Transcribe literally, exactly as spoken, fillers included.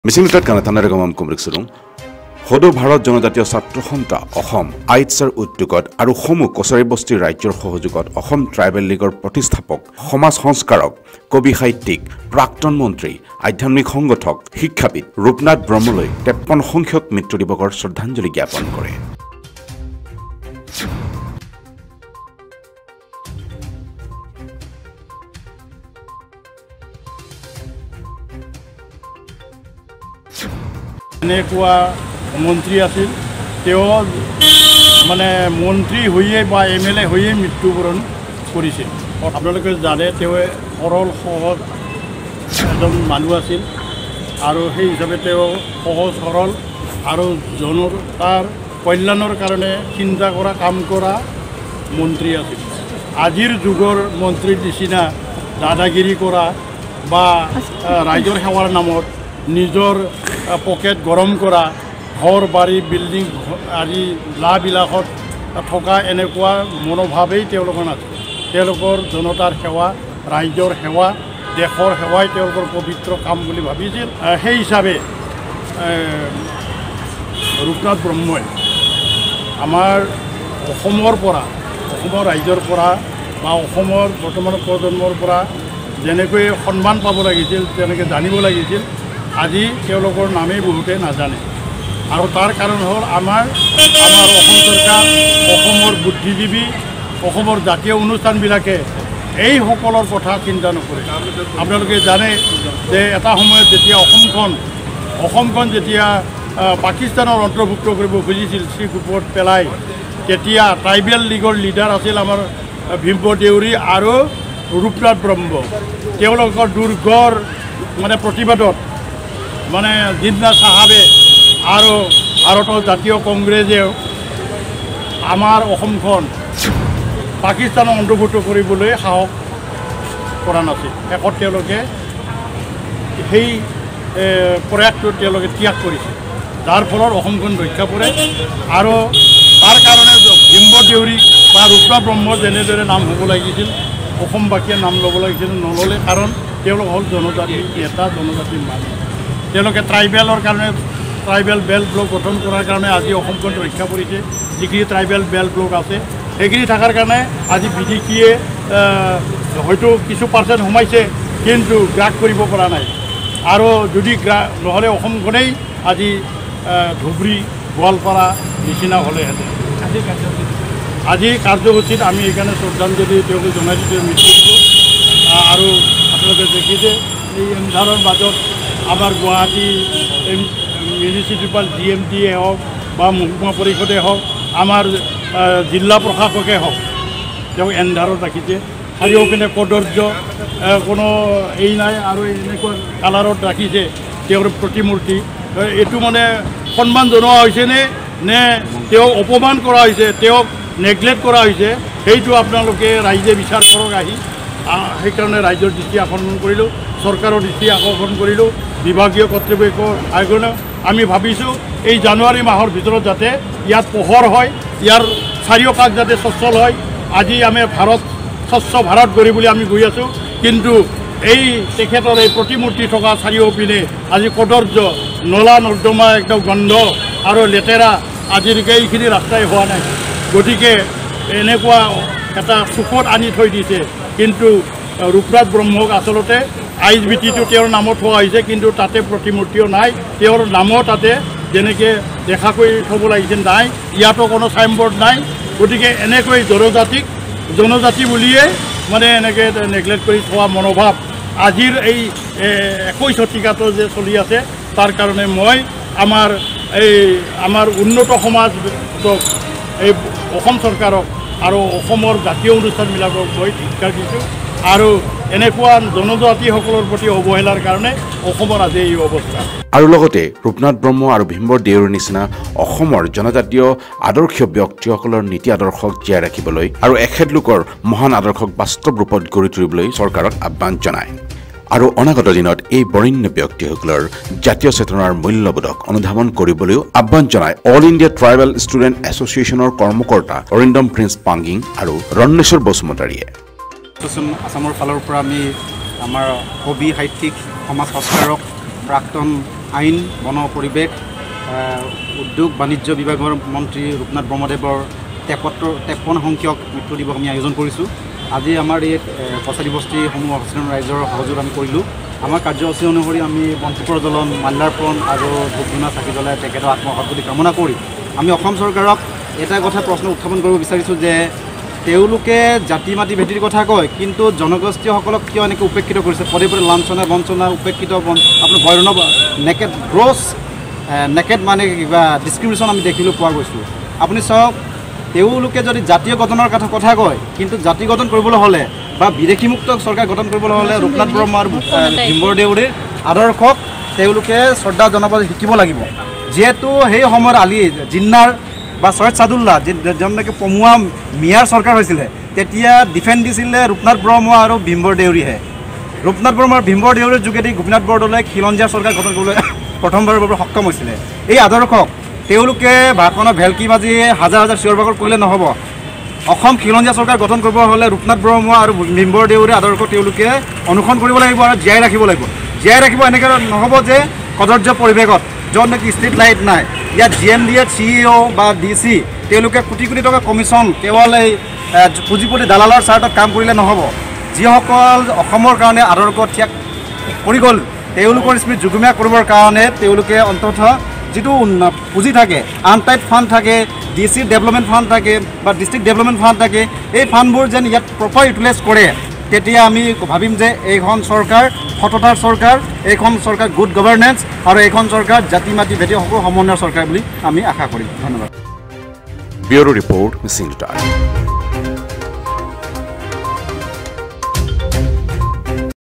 মিছিংটাত কানাথানাৰ গমম কুমৰিকছুৰুং সদৌ ভাৰত জনজাতীয় ছাত্ৰ সন্থা অসম আইটছৰ উদ্যোগত আৰু সমূহ কছাৰী বস্তি ৰাজ্যৰ সহযোগত অসম ট্ৰাইবেল লীগৰ প্ৰতিষ্ঠাপক সমাজ সংস্কাৰক কবি সাহিত্যিক প্ৰাক্তন মন্ত্ৰী আধ্যাত্মিক সংগঠক শিক্ষাবিদ ৰূপনাথ ব্ৰহ্মলৈ তেপ্পন্ন সংখ্যক মৃত্যু দিৱসৰ শ্ৰদ্ধাঞ্জলি জ্ঞাপন কৰে। এনেকুৱা মন্ত্ৰী আছিল তেওঁ মানে মন্ত্ৰী হৈয়ে বা এম এল এ হৈয়ে মৃত্যুবৰণ কৰিছিল। আপোনালোকে জানে তেওঁ সৰল সহজ এজন মানুহ আছিল আৰু সেই হিচাপে তেওঁ সহজ সৰল আৰু জনতাৰ কল্যাণৰ কাৰণে চিন্তা কৰা কাম কৰা মন্ত্ৰী আছিল। আজিৰ যুগৰ মন্ত্ৰীৰ নিচিনা দাদাগিৰি কৰা বা ৰাইজৰ সেৱাৰ নামত নিজৰ পকেট গৰম কৰা ঘৰ বাৰী বিল্ডিং আদি লাবিলাসত থকা এনেকুৱা মনোভাৱেই তেওঁলোকৰ নাছিল। তেওঁলোকৰ জনতাৰ সেৱা ৰাইজৰ সেৱা দেশৰ সেৱাই তেওঁলোকৰ পবিত্ৰ কাম বুলি ভাবিছিল। সেই হিচাপে ৰূপনাথ ব্ৰহ্মই আমাৰ অসমৰ পৰা অসমৰ ৰাইজৰ পৰা বা অসমৰ বৰ্তমান প্ৰজন্মৰ পৰা যেনেকৈ সন্মান পাব লাগিছিল তেনেকৈ জানিব লাগিছিল আজি তেওঁলোকৰ নামেই বহুতে নাজানে। আৰু তাৰ কাৰণ হ'ল আমাৰ আমাৰ অসম চৰকাৰ অসমৰ বুদ্ধিজীৱী অসমৰ জাতীয় অনুষ্ঠানবিলাকে এইসকলৰ কথা চিন্তা নকৰে। আপোনালোকে জানে যে এটা সময়ত যেতিয়া অসমখন অসমখন যেতিয়া পাকিস্তানৰ অন্তৰ্ভুক্ত কৰিব খুজিছিল শিখ ওপৰত পেলাই তেতিয়া ট্ৰাইবেল লীগৰ লিডাৰ আছিল আমাৰ ভীমপ দেউৰী আৰু ৰূপনাথ ব্ৰহ্ম। তেওঁলোকৰ দুৰ্গৰ মানে প্ৰতিবাদত মানে জিন্না চাহাবে আৰু ভাৰতৰ জাতীয় কংগ্ৰেছেও আমাৰ অসমখন পাকিস্তানৰ অন্তৰ্ভুক্ত কৰিবলৈ সাহস কৰা নাছিল। শেষত তেওঁলোকে সেই প্ৰয়াসটো তেওঁলোকে ত্যাগ কৰিছে, যাৰ ফলত অসমখন ৰক্ষা পৰে। আৰু তাৰ কাৰণে ভীমপ দেউৰী বা ৰূপনাথ ব্ৰহ্ম যেনেদৰে নাম হ'ব লাগিছিল অসমবাসীয়ে নাম ল'ব লাগিছিল নল'লে, কাৰণ তেওঁলোক হ'ল জনজাতিৰ এটা জনজাতিৰ মানুহ। তেওঁলোকে ট্ৰাইবেলৰ কাৰণে ট্ৰাইবেল বেল্ট ব্লক গঠন কৰাৰ কাৰণে আজি অসমখন ৰক্ষা পৰিছে। যিখিনি ট্ৰাইবেল বেল্ট ব্লক আছে সেইখিনি থকাৰ কাৰণে আজি বিদেশীয়ে হয়তো কিছু পাৰ্চেণ্ট সোমাইছে কিন্তু গ্ৰাস কৰিব পৰা নাই। আৰু যদি গ্ৰাস নহ'লে অসমখনেই আজি ধুবুৰী গোৱালপাৰা নিচিনা হ'লেহেঁতেন। আজি কাৰ্যসূচীত আমি এইকাৰণে শ্ৰদ্ধাঞ্জলি তেওঁলোকে জনাই দিছোঁ মৃত্যু দিব। আৰু আপোনালোকে দেখিছে এই এন্ধাৰৰ মাজত আমাৰ গুৱাহাটী মিউনিচিপাল জি এম টিয়ে হওক বা মহকুমা পৰিষদে হওক আমাৰ জিলা প্ৰশাসকে হওক তেওঁ এন্ধাৰত ৰাখিছে। চাৰিওপিনে কদৰ্য কোনো এই নাই আৰু এনেকুৱা কালাৰত ৰাখিছে তেওঁৰ প্ৰতিমূৰ্তি। এইটো মানে সন্মান জনোৱা হৈছেনে নে তেওঁক অপমান কৰা হৈছে, তেওঁক নেগলেক্ট কৰা হৈছে, সেইটো আপোনালোকে ৰাইজে বিচাৰ কৰক আহি। সেইকাৰণে ৰাইজৰ দৃষ্টি আকৰ্ষণ কৰিলোঁ, চৰকাৰৰ দৃষ্টি আকৰ্ষণ কৰিলোঁ, বিভাগীয় কৰ্তৃপক্ষৰ আয়োজনে আমি ভাবিছোঁ এই জানুৱাৰী মাহৰ ভিতৰত যাতে ইয়াত পোহৰ হয়, ইয়াৰ চাৰিওকাষ যাতে স্বচ্ছল হয়। আজি আমি ভাৰত স্বচ্ছ ভাৰত গঢ়ি বুলি আমি গৈ আছোঁ, কিন্তু এই তেখেতৰ এই প্ৰতিমূৰ্তি থকা চাৰিওপিনে আজি কদৰ্য নলা নৰ্দমা একদম গন্ধ আৰু লেতেৰা আজিলৈকে এইখিনি ৰাস্তাই হোৱা নাই। গতিকে এনেকুৱা এটা চুকত আনি থৈ দিছে। কিন্তু ৰূপনাথ ব্ৰহ্মক আচলতে আই এছ বি টিটো তেওঁৰ নামত থোৱা হৈছে, কিন্তু তাতে প্ৰতিমূৰ্তিও নাই। তেওঁৰ নামো তাতে যেনেকৈ দেখা কৰি থ'ব লাগিছিল নাই, ইয়াতো কোনো চাইনবোৰ্ড নাই। গতিকে এনেকৈ জনজাতিক জনজাতি বুলিয়ে মানে এনেকৈ নেগলেক্ট কৰি থোৱা মনোভাৱ আজিৰ এই একৈছ শতিকাটো যে চলি আছে, তাৰ কাৰণে মই আমাৰ এই আমাৰ উন্নত সমাজক এই অসম চৰকাৰক আৰু অসমৰ জাতীয় অনুষ্ঠানবিলাকক মই ধিক্কাৰ দিছোঁ। আৰু এনেকুৱা জনজাতিসকলৰ প্ৰতি অৱহেলাৰ কাৰণে অসমৰ আজি এই অৱস্থা। আৰু লগতে ৰূপনাথ ব্ৰহ্ম আৰু ভীমপ দেউৰীৰ নিচিনা অসমৰ জনজাতীয় আদৰ্শ ব্যক্তিসকলৰ নীতি আদৰ্শক জীয়াই ৰাখিবলৈ আৰু এখেতলোকৰ মহান আদৰ্শক বাস্তৱ ৰূপত গঢ়ি তুলিবলৈ চৰকাৰক আহ্বান জনায়। আৰু অনাগত দিনত এই বৰেণ্য ব্যক্তিসকলৰ জাতীয় চেতনাৰ মূল্যবোধক অনুধাৱন কৰিবলৈও আহ্বান জনায় অল ইণ্ডিয়া ট্ৰাইবেল ষ্টুডেণ্ট এছ'চিয়েশ্যনৰ কৰ্মকৰ্তা অৰিন্দম প্ৰিন্স পাংগিং আৰু ৰণেশ্বৰ বসুমতাৰীয়ে। আসামৰ ফালৰ পৰা আমি আমাৰ কবি সাহিত্যিক সমাজ সংস্কাৰক প্ৰাক্তন আইন বন পৰিৱেশ উদ্যোগ বাণিজ্য বিভাগৰ মন্ত্ৰী ৰূপনাথ ব্ৰহ্মদেৱৰ তেপত্তৰ তেপন্ন সংখ্যক মৃত্যু দিৱস আমি আয়োজন কৰিছোঁ। আজি আমাৰ এই কছাৰী বস্তিসমূহ অৱস্থিত ৰাইজৰ সহযোগ আমি কৰিলোঁ। আমাৰ কাৰ্যসূচী অনুসৰি আমি বন্তি প্ৰজ্বলন, মাল্যাৰ্পণ আৰু ধূপ ধূনা চাকি জ্বলাই তেখেতৰ আত্মসদ্গতি কামনা কৰি আমি অসম চৰকাৰক এটা কথা প্ৰশ্ন উত্থাপন কৰিব বিচাৰিছোঁ যে তেওঁলোকে জাতি মাটি ভেটিৰ কথা কয়, কিন্তু জনগোষ্ঠীয়সকলক কিয় এনেকৈ উপেক্ষিত কৰিছে? পদে পদে লাঞ্ছনা বঞ্চনা উপেক্ষিত আপোনাৰ ভয়ৰণ নেকেড গ্ৰছ নেকেড মানে কিবা ডিছক্ৰিমিনেশ্যন আমি দেখিলোঁ পোৱা গৈছোঁ। আপুনি চাওক, তেওঁলোকে যদি জাতীয় গঠনৰ কথা কথা কয়, কিন্তু জাতি গঠন কৰিবলৈ হ'লে বা বিদেশীমুক্ত চৰকাৰ গঠন কৰিবলৈ হ'লে ৰূপনাথ ব্ৰহ্ম আৰু ভীমবৰ দেউৰীৰ আদৰ্শক তেওঁলোকে শ্ৰদ্ধা জনাব শিকিব লাগিব। যিহেতু সেই সময়ত আলি জিন্নাৰ বা ছৈয়দ ছাদুল্লাহ যেনেকৈ পমুৱা মিয়াৰ চৰকাৰ হৈছিলে, তেতিয়া ডিফেণ্ড দিছিলে ৰূপনাথ ব্ৰহ্ম আৰু ভীমবৰ দেউৰীহে। ৰূপনাথ ব্ৰহ্ম আৰু ভীমবৰ দেউৰীৰ যোগেদি গোপীনাথ বৰদলৈক খিলঞ্জীয়া চৰকাৰ গঠন কৰিবলৈ প্ৰথমবাৰৰ বাবে সক্ষম হৈছিলে। এই আদৰ্শক তেওঁলোকে ভাৰতখনৰ ভেলকি বাজি হাজাৰ হাজাৰ চিঞৰ বাখৰ কৰিলে নহ'ব। অসম খিলঞ্জীয়া চৰকাৰ গঠন কৰিব হ'লে ৰূপনাথ ব্ৰহ্ম আৰু ভীমবৰ দেউৰীৰ আদৰ্শ তেওঁলোকে অনুসৰণ কৰিব লাগিব আৰু জীয়াই ৰাখিব লাগিব। জীয়াই ৰাখিব এনেকৈ নহ'ব যে কদৰ্য পৰিৱেশত য'ত নেকি ষ্ট্ৰীট লাইট নাই, ইয়াত জি এম ডি এত চি ই অ' বা ডি চি তেওঁলোকে কোটি কোটি টকা কমিশ্যন কেৱল এই পুঁজিপতি দালালৰ চাৰ্টত কাম কৰিলে নহ'ব। যিসকল অসমৰ কাৰণে আদৰ্শ ত্যাগ কৰি গ'ল, তেওঁলোকৰ স্মৃতি যুগমীয়া কৰিবৰ কাৰণে তেওঁলোকে অন্ততঃ যিটো পুঁজি থাকে, আনটাইড ফাণ্ড থাকে, ডি চি ডেভেলপমেণ্ট ফাণ্ড থাকে বা ডিষ্ট্ৰিক্ট ডেভেলপমেণ্ট ফাণ্ড থাকে, এই ফাণ্ডবোৰ যেন ইয়াত প্ৰপাৰ ইউটিলাইজ কৰে, তেতিয়া আমি ভাবিম যে এইখন চৰকাৰ সততাৰ চৰকাৰ, এইখন চৰকাৰ গুড গভাৰ্নেন্স আৰু এইখন চৰকাৰ জাতি মাটি ভেটি সকলো সমন্বয়ৰ চৰকাৰ বুলি আমি আশা কৰিম। ধন্যবাদ। Bureau report, Mising time.